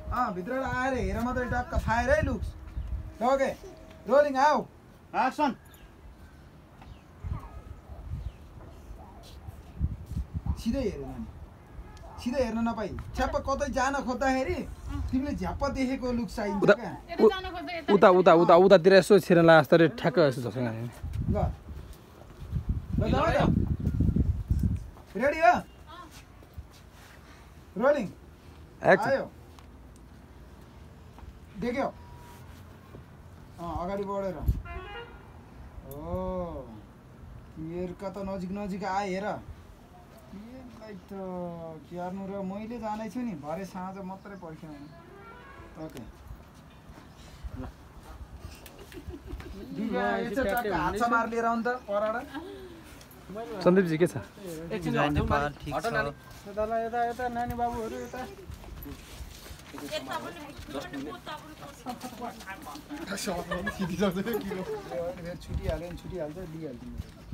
भित्र आएर हेर मात्रै टक्क फायर है लुक्स ओके रोलिङ आऊ एक्सन सिधै हेरेन सिधै हेर्न नपाई छ्याप्प कतै जान खोज्दाखेरि तिमीले झ्याप्प देखेको लुक्स चाहिन्छ क्या उता उता उता उतातिर यसो छिरेर ला जस्तो ठ्याक्क यसो झस्छ ल रेडी हो रोलिङ आयो देख्यो अगाडि बढेर हो तिमीहरूका त नजिक नजिक आए हेर यसलाई त क्यार्नु र मैले जानेछु नि भरे साँझ मात्रै पर्ख्याउनु ओके हात मार लिएर आउनु त पराडा सन्दीपजी के छ यता नानी बाबुहरू यता छुटिहाल्यो नि छुटिहाल्छ दिइहाल्छु